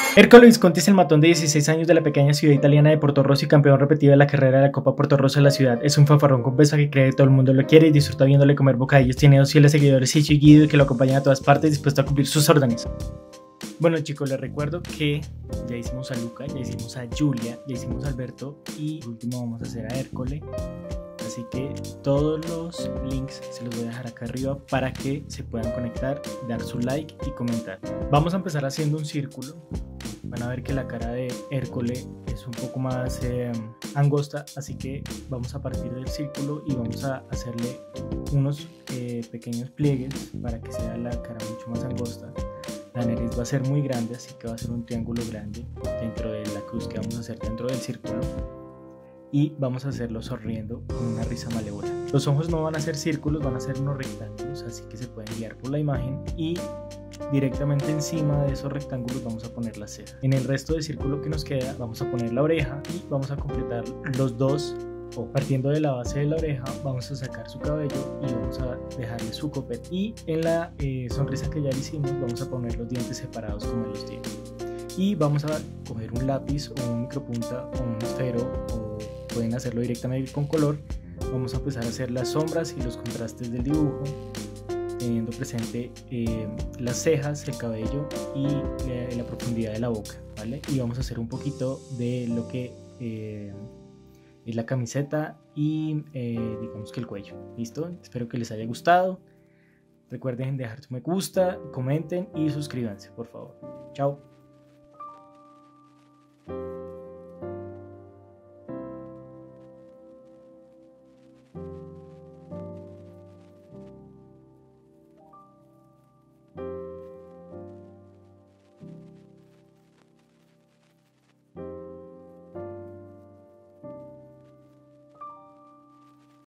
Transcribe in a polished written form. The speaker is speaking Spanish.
Ercole Visconti es el matón de 16 años de la pequeña ciudad italiana de Portorosso y campeón repetido de la carrera de la Copa Portorosso de la ciudad. Es un fanfarrón con peso que cree que todo el mundo lo quiere y disfruta viéndole comer bocadillos. Tiene 2 fieles seguidores, Chicho y Guido, que lo acompañan a todas partes dispuesto a cumplir sus órdenes. Bueno chicos, les recuerdo que ya hicimos a Luca, ya hicimos a Julia, ya hicimos a Alberto y por último vamos a hacer a Ercole. Así que todos los links se los voy a dejar acá arriba para que se puedan conectar, dar su like y comentar. Vamos a empezar haciendo un círculo. Van a ver que la cara de Ercole es un poco más angosta, así que vamos a partir del círculo y vamos a hacerle unos pequeños pliegues para que sea la cara mucho más angosta. La nariz va a ser muy grande, así que va a ser un triángulo grande dentro de la cruz que vamos a hacer dentro del círculo. Y vamos a hacerlo sonriendo con una risa malévola. Los ojos no van a ser círculos, van a ser unos rectángulos, así que se pueden guiar por la imagen y directamente encima de esos rectángulos vamos a poner la ceja. En el resto del círculo que nos queda vamos a poner la oreja y vamos a completar los dos, o partiendo de la base de la oreja vamos a sacar su cabello y vamos a dejarle su copete. Y en la sonrisa que ya le hicimos vamos a poner los dientes separados como él los tiene. Y vamos a coger un lápiz o un micropunta o un esfero, o pueden hacerlo directamente con color. Vamos a empezar a hacer las sombras y los contrastes del dibujo, teniendo presente las cejas, el cabello y la profundidad de la boca, ¿vale? Y vamos a hacer un poquito de lo que es la camiseta y digamos que el cuello. ¿Listo? Espero que les haya gustado. Recuerden dejar su me gusta, comenten y suscríbanse, por favor. Chao.